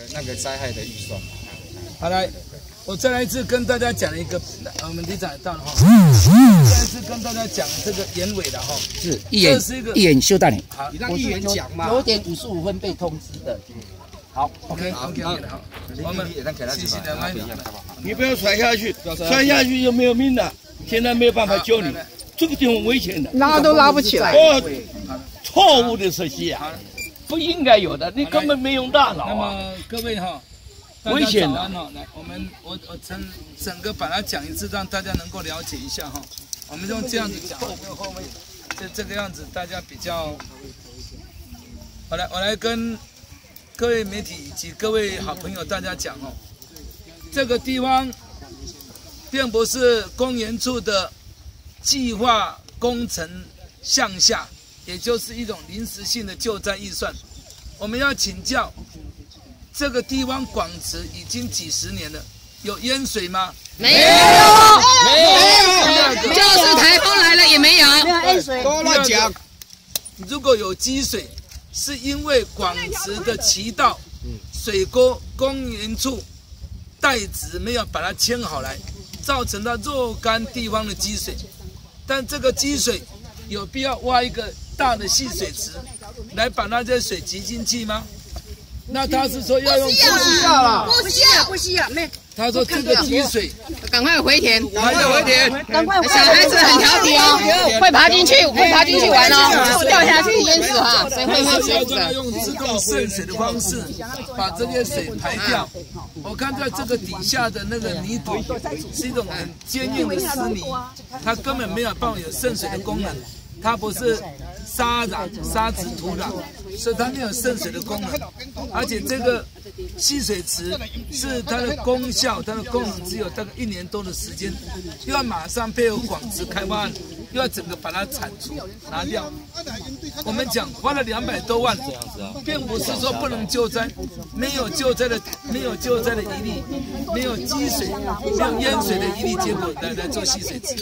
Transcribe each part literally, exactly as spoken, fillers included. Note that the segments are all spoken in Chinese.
那个灾害的预算。 好来，我再来一次跟大家讲一个，我们里长也到了哈，再一次跟大家讲这个眼尾的哈， 是一眼是一个一眼修到你， 好， 你让议员讲嘛。 九点五十五分被通知的。好 ，OK OK OK 好，我们谢谢两位。 你不要摔下去，摔下去就没有命了。现在没有办法救你，这个地方危险的， 拉都拉不起来。 哦，错误的设计啊，不应该有的，你根本没用大脑啊。 那么各位哈， 危险的。 哈，来，我们我我整整个把它讲一次，让大家能够了解一下哈。我们用这样子讲，后面这这个样子，大家比较。我来我来跟各位媒体以及各位好朋友大家讲哦，这个地方并不是公园处的计划工程项下，也就是一种临时性的救灾预算。我们要请教，这个地方广池已经几十年了，有淹水吗？ 没有，没有，就是台风来了也没有，没有淹水。 多乱讲。 如果有积水，是因为广池的渠道、水沟、公园处代质没有把它牵好来，造成了若干地方的积水。但这个积水有必要挖一个大的蓄水池来把那些水集进去吗？那他是说要用不需要了，不需要，不需要，没。 他说这个积水， 赶快回田， 赶快回田， 赶快。小孩子很调皮哦，会爬进去，会爬进去玩哦，掉下去淹死哈，谁会淹死的？ 要用自动渗水的方式把这些水排掉。我看在这个底下的那个泥土是一种很坚硬的湿泥，它根本没有办法有渗水的功能，它不是沙壤、沙质土壤，所以它没有渗水的功能。而且这个蓄水池是它的功效、它的功能只有大概一年多的时间，又要马上配合广池开发案，又要整个把它铲除拿掉。我们讲花了两百多万，并不是说不能救灾，没有救灾的没有救灾的疑虑，没有积水、没有淹水的疑虑，结果来来做蓄水池。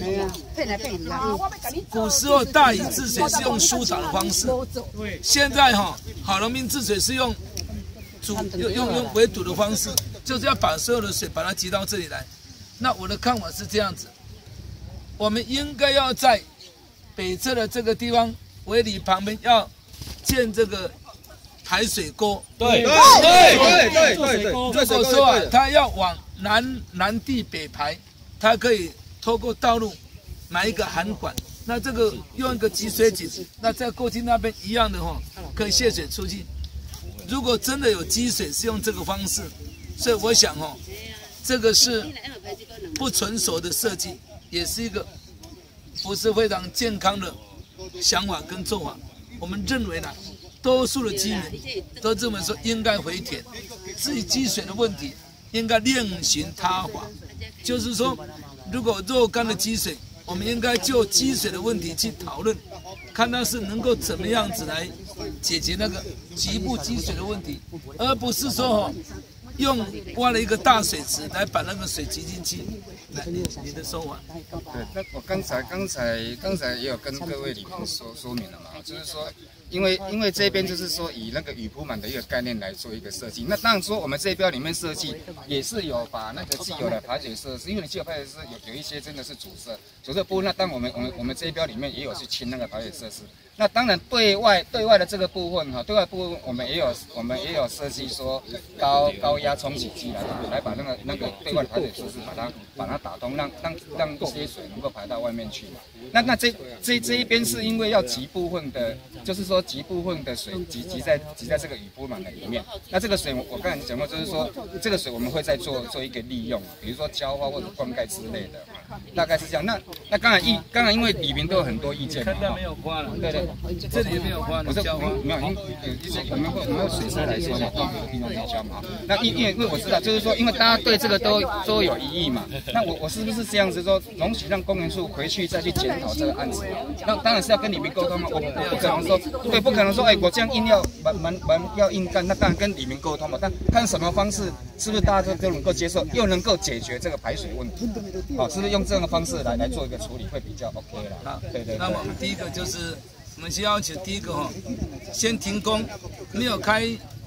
古时候大禹治水是用疏导的方式，现在哈郝龙斌治水是用阻用用用围堵的方式，就是要把所有的水把它集到这里来。那我的看法是这样子，我们应该要在北侧的这个地方围里旁边要建这个排水沟。 对对对对对对。 如果说啊，它要往南南地北排，它可以透过道路买一个涵管。那这个用一个集水井，那在过去那边一样的哈，可以泄水出去。如果真的有积水，是用这个方式，所以我想哦，这个是不成熟的设计，也是一个不是非常健康的想法跟做法。我们认为呢，多数的居民都认为说应该回填，至于积水的问题，应该另寻他法。就是说，如果若干的积水，我们应该就积水的问题去讨论，看它是能够怎么样子来解决那个局部积水的问题，而不是说哦，用挖了一个大水池来把那个水集进去。来，你你的说法？ 对，那我刚才刚才刚才也有跟各位里面说说明了嘛，就是说。因为因为这边就是说以那个雨铺满的一个概念来做一个设计，那当然说我们这一标里面设计也是有把那个既有的排水设施，因为你既有排水设施有有一些真的是阻塞，阻塞部分，那当我们我们我们这一标里面也有去清那个排水设施。那当然对外对外的这个部分哈，对外部分我们也有我们也有设计说高高压冲洗机来来把那个那个对外的排水设施把它把它打通，让让让这些水能够排到外面去嘛。那那这这这一边是因为要集部分的，就是说集部分的水集集在集在这个雨铺满的里面。那这个水我我刚才讲过，就是说这个水我们会再做做一个利用，比如说浇花或者灌溉之类的，大概是这样。那那刚才意刚才因为里面都有很多意见嘛， 看到没有花了？对对。这里没有花，你浇花没有？因为一些我们会我们会水车来说嘛，到每个地方去浇嘛。那因因为因为我知道，就是说，因为大家对这个都都有异议嘛。那我我是不是这样子说，容许让公园处回去再去检讨这个案子？那当然是要跟你们沟通嘛。我不可能说，对，不可能说，哎，我这样硬要蛮蛮蛮要硬干，那当然跟李明沟通嘛。但看什么方式，是不是大家都都能够接受，又能够解决这个排水问题？好，是不是用这样的方式来来做一个处理会比较 OK 啦？ 好， 对对。 那我们第一个就是。我们先要求第一个哈，先停工，没有开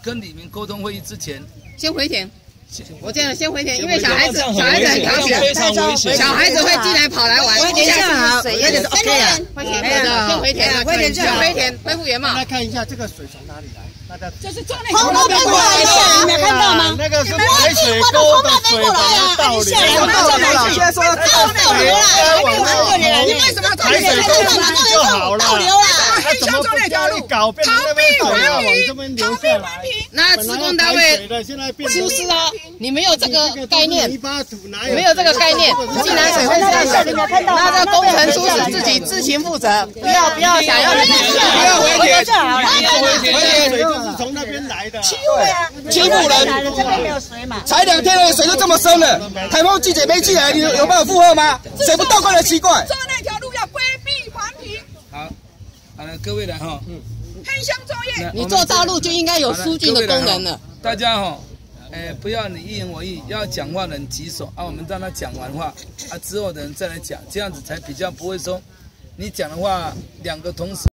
跟李明沟通会议之前， 先回填。 我这样先回填，因为为小孩子小孩子很调皮， 非常危险， 小孩子会进来跑来玩。 回填下好，回填 OK 啊， 回填先回填， 回填就好， 回填恢复原貌。 来看一下这个水从哪里来？那个就是从那边过来的，你没看到吗？ 那个是排水沟的水从那倒流， 倒流了。现在说倒流了，你为什么排水沟就好了？ 倒流了， 他怎么不这样一搞，变成那边水要往这边流下来？ 那施工单位出事哦，你没有这个概念，没有这个概念，进来水会下水，那这工程叔是自己自行负责，不要不要想要人家不要回填就好了， 回填水就是从那边来的， 欺负啊， 欺负人， 这边没有水嘛， 才两天了，水就这么深了，台风季节没进来，你有有办法负荷吗？水不倒灌的奇怪。 做那条路要规避环评。 好，好了，各位来哈，嗯， 黑箱作业， 你做道路就应该有疏浚的功能了。 大家哈，哎，不要你一言我一语，要讲话人举手啊，我们让他讲完话啊，之后的人再来讲，这样子才比较不会说你讲的话两个同时。